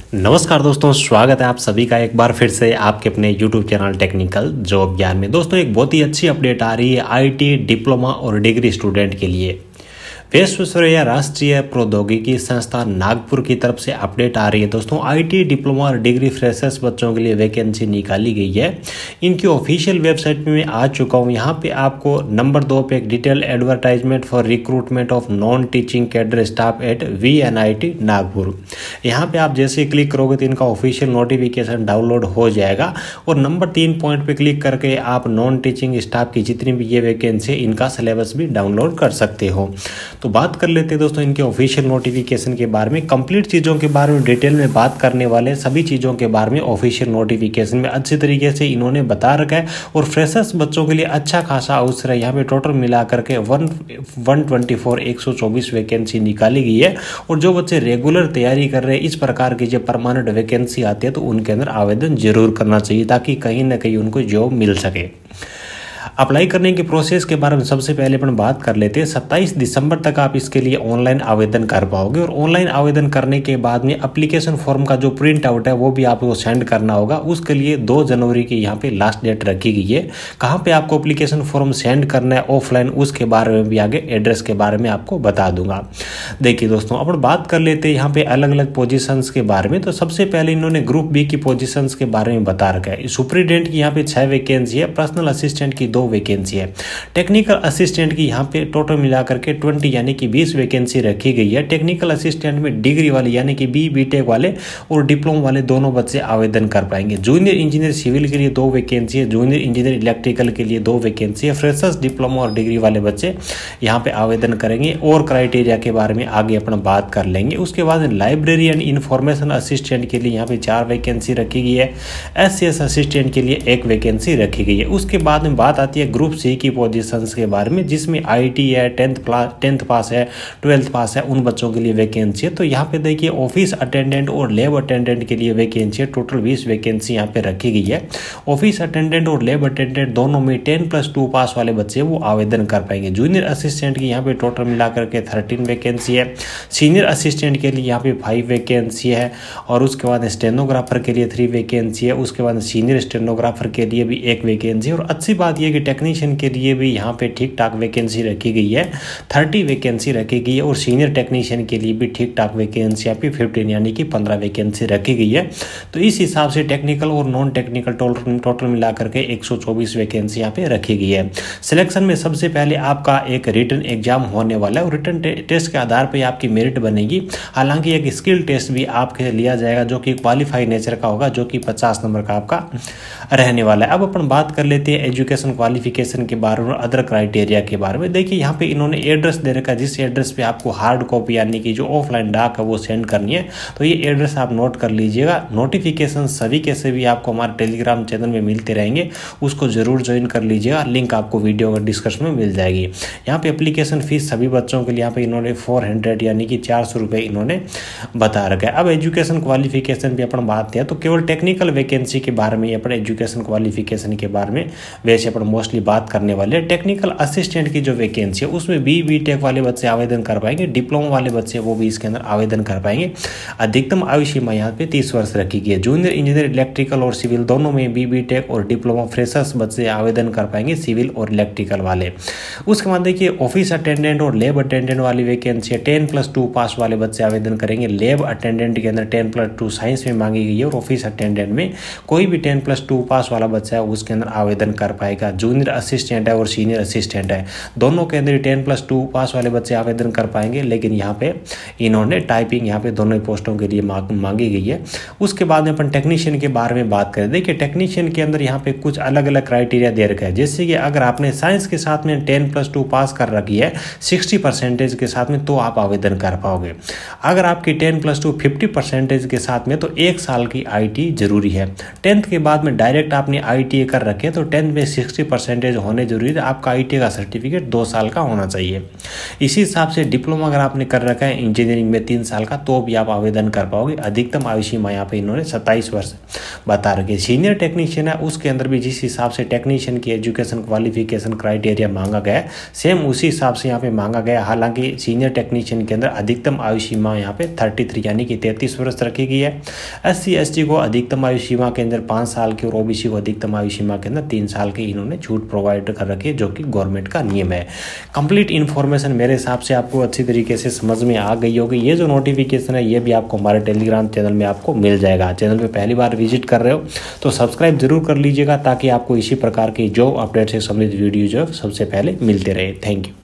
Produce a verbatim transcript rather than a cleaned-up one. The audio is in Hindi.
नमस्कार दोस्तों, स्वागत है आप सभी का एक बार फिर से आपके अपने यूट्यूब चैनल टेक्निकल जॉब ज्ञान में। दोस्तों एक बहुत ही अच्छी अपडेट आ रही है आईटी डिप्लोमा और डिग्री स्टूडेंट के लिए। विश्वेश्वरैया राष्ट्रीय प्रौद्योगिकी संस्थान नागपुर की तरफ से अपडेट आ रही है। दोस्तों आईटी डिप्लोमा और डिग्री फ्रेशर्स बच्चों के लिए वैकेंसी निकाली गई है। इनकी ऑफिशियल वेबसाइट में मैं आ चुका हूँ। यहाँ पे आपको नंबर दो पे एक detail advertisement for recruitment of non teaching cadre staff at V N I T Nagpur. यहाँ पे आप जैसे क्लिक करोगे तो इनका ऑफिशियल नोटिफिकेशन डाउनलोड हो जाएगा और नंबर तीन पॉइंट पे क्लिक करके आप नॉन टीचिंग स्टाफ की जितनी भी ये वैकेंसी है इनका सिलेबस भी डाउनलोड कर सकते हो। तो बात कर लेते हैं दोस्तों इनके ऑफिशियल नोटिफिकेशन के बारे में। कंप्लीट चीज़ों के बारे में डिटेल में बात करने वाले, सभी चीज़ों के बारे में ऑफिशियल नोटिफिकेशन में अच्छी तरीके से इन्होंने बता रखा है। और फ्रेशर्स बच्चों के लिए अच्छा खासा अवसर है। यहाँ पे टोटल मिला करके वन वन ट्वेंटी फोर एक सौ चौबीस वैकेंसी निकाली गई है। और जो बच्चे रेगुलर तैयारी कर रहे हैं, इस प्रकार की जो परमानेंट वैकेंसी आती है तो उनके अंदर आवेदन जरूर करना चाहिए ताकि कहीं ना कहीं उनको जॉब मिल सके। अप्लाई करने के प्रोसेस के बारे में सबसे पहले अपन बात कर लेते हैं। सत्ताईस दिसंबर तक आप इसके लिए ऑनलाइन आवेदन कर पाओगे और ऑनलाइन आवेदन करने के बाद में एप्लीकेशन फॉर्म का जो प्रिंट आउट है वो भी आपको सेंड करना होगा। उसके लिए दो जनवरी की यहाँ पे लास्ट डेट रखी गई है। कहाँ पे आपको एप्लीकेशन फॉर्म सेंड करना है ऑफलाइन, उसके बारे में भी आगे एड्रेस के बारे में आपको बता दूंगा। देखिए दोस्तों अपन बात कर लेते हैं यहाँ पे अलग अलग पोजिशंस के बारे में। तो सबसे पहले इन्होंने ग्रुप बी की पोजिशंस के बारे में बता रखा है। सुपरिटेंडेंट की यहाँ पे छह वैकेंसी है, पर्सनल असिस्टेंट की दो वैकेंसी है, टेक्निकल असिस्टेंट की यहाँ पे टोटल मिलाकर के बीस यानी कि बीस वैकेंसी रखी गई है। टेक्निकल असिस्टेंट में डिग्री वाले यानी कि बी बीटेक वाले और डिप्लोमा वाले दोनों बच्चे आवेदन कर पाएंगे। जूनियर इंजीनियर सिविल के लिए दो वैकेंसी है, जूनियर इंजीनियर इलेक्ट्रिकल के लिए दो वैकेंसी है। फ्रेशर्स डिप्लोमा और डिग्री वाले बच्चे यहाँ पे आवेदन करेंगे और क्राइटेरिया के बारे में आगे अपना बात कर लेंगे। उसके बाद लाइब्रेरी एंड इंफॉर्मेशन असिस्टेंट के लिए यहाँ पे चार वैकेंसी रखी गई है। एस सी एस असिस्टेंट के लिए एक वैकेंसी रखी गई है। उसके बाद में बात आती है ग्रुप सी की पोजीशंस के बारे में, जिसमें आईटी है, टेंथ क्लास टेंथ पास है, ट्वेल्थ पास है, उन बच्चों के लिए वैकेंसी है। तो यहाँ पे देखिए ऑफिस अटेंडेंट और लैब अटेंडेंट के लिए वैकेंसी है। टोटल बीस वैकेंसी यहाँ पे रखी गई है। ऑफिस अटेंडेंट और लैब अटेंडेंट दोनों में टेन प्लस टू पास वाले बच्चे वो आवेदन कर पाएंगे। जूनियर असिस्टेंट की यहाँ पे टोटल मिलाकर के थर्टीन वैकेंसी है। सीनियर असिस्टेंट के लिए यहाँ पे फाइव वैकेंसी है और उसके बाद स्टेनोग्राफर के लिए थ्री वैकेंसी है। उसके बाद सीनियर स्टेनोग्राफर के लिए भी एक वैकेंसी है। और अच्छी बात यह कि टेक्नीशियन के लिए भी यहाँ पे ठीक ठाक वैकेंसी रखी गई है, थर्टी वैकेंसी रखी गई है। और सीनियर टेक्नीशियन के लिए भी ठीक ठाक वैकेंसी यहाँ पे फिफ्टीन यानी कि पंद्रह वैकेंसी रखी गई है। तो इस हिसाब से टेक्निकल और नॉन टेक्निकल टोटल टोटल मिलाकर के एक सौ चौबीस वैकेंसी यहाँ पे रखी गई है। सिलेक्शन में सबसे पहले आपका एक रिटन एग्जाम होने वाला है और रिटन टे, टेस्ट के आधार पर आपकी मेरिट बनेगी। हालांकि एक स्किल टेस्ट भी आपके लिया जाएगा जो कि क्वालिफाई नेचर का होगा, जो कि पचास नंबर का आपका रहने वाला है। अब अपन बात कर लेते हैं एजुकेशन क्वालिफिकेशन के बारे में, अदर क्राइटेरिया के बारे में। देखिए यहाँ पे इन्होंने एड्रेस दे रखा है, जिस एड्रेस पे आपको हार्ड कॉपी यानी कि जो ऑफलाइन डाक है वो सेंड करनी है। तो ये एड्रेस आप नोट कर लीजिएगा। नोटिफिकेशन सभी के सभी आपको हमारे टेलीग्राम चैनल में मिलते रहेंगे, उसको जरूर ज्वाइन कर लीजिएगा। लिंक आपको वीडियो का डिस्क्रिप्शन में मिल जाएगी। यहाँ पे एप्लीकेशन फीस सभी बच्चों के लिए यहाँ पे इन्होंने फोर हंड्रेड यानी कि चार सौ रुपये इन्होंने बता रखा है। अब एजुकेशन क्वालिफिकेशन भी अपन बात किया तो केवल टेक्निकल वैकेंसी के बारे में अपन एजुकेशन क्वालिफिकेशन के बारे में वैसे अपन मोस्टली बात करने वाले। टेक्निकल असिस्टेंट की जो वैकेंसी है उसमें बी बीटेक वाले बच्चे आवेदन कर पाएंगे, डिप्लोमा वाले बच्चे वो भी इसके अंदर आवेदन कर पाएंगे। अधिकतम आयु सीमा यहाँ पे तीस वर्ष रखी गई है। जूनियर इंजीनियर इलेक्ट्रिकल और सिविल दोनों में बी बीटेक और डिप्लोमा फ्रेशर्स बच्चे आवेदन कर पाएंगे, सिविल और इलेक्ट्रिकल वाले। उसके बाद देखिए ऑफिस अटेंडेंट और लैब अटेंडेंट वाली वैकेंसी है। टेन प्लस टू पास वाले बच्चे आवेदन करेंगे। लैब अटेंडेंट के अंदर टेन प्लस टू साइंस में मांगी गई है और ऑफिस अटेंडेंट में कोई भी टेन प्लस टू पास वाला बच्चा है उसके अंदर आवेदन कर पाएगा। जूनियर असिस्टेंट है और सीनियर असिस्टेंट है, दोनों के अंदर टेन प्लस टू पास वाले बच्चे आवेदन कर पाएंगे। लेकिन यहाँ पे इन्होंने टाइपिंग यहाँ पे दोनों पोस्टों के लिए मांगी गई है। उसके बाद में अपन टेक्नीशियन के बारे में बात करें। देखिए टेक्नीशियन के अंदर यहाँ पे कुछ अलग अलग क्राइटेरिया दे रखा है। जैसे कि अगर आपने साइंस के साथ में टेन प्लस टू पास कर रखी है सिक्सटी परसेंटेज के साथ में, तो आप आवेदन कर पाओगे। अगर आपकी ten plus two fifty percentage के साथ में, तो एक साल की आई टी जरूरी है। टेंथ के बाद में डायरेक्ट आपने आई टी कर रखे तो टेंथ में सिक्सटी परसेंटेज होने जरूरी है। आपका आई टी का सर्टिफिकेट दो साल का होना चाहिए। इसी हिसाब से डिप्लोमा अगर आपने कर रखा है इंजीनियरिंग में तीन साल का तो भी आप आवेदन कर पाओगे। अधिकतम आयु सीमा यहाँ पे इन्होंने सत्ताईस वर्ष बता रखी है। सीनियर टेक्नीशियन है उसके अंदर भी जिस हिसाब से टेक्नीशियन की एजुकेशन क्वालिफिकेशन क्राइटेरिया मांगा गया है सेम उसी हिसाब से यहाँ पे मांगा गया। हालांकि सीनियर टेक्नीशियन के अंदर अधिकतम आयु सीमा यहाँ पे तैंतीस यानी कि तैंतीस वर्ष रखी गई है। एस सी एस टी को अधिकतम आयु सीमा के अंदर पाँच साल की और ओबीसी को अधिकतम आयु सीमा के अंदर तीन साल की इन्होंने छूट प्रोवाइड कर रखी है जो कि गवर्नमेंट का नियम है। कंप्लीट इन्फॉर्मेशन मेरे हिसाब से आपको अच्छी तरीके से समझ में आ गई होगी। ये जो नोटिफिकेशन है ये भी आपको हमारे टेलीग्राम चैनल में आपको मिल जाएगा। चैनल पे पहली बार विजिट कर रहे हो तो सब्सक्राइब जरूर कर लीजिएगा ताकि आपको इसी प्रकार की जॉब अपडेट से संबंधित वीडियो जो सबसे पहले मिलते रहे। Thank you.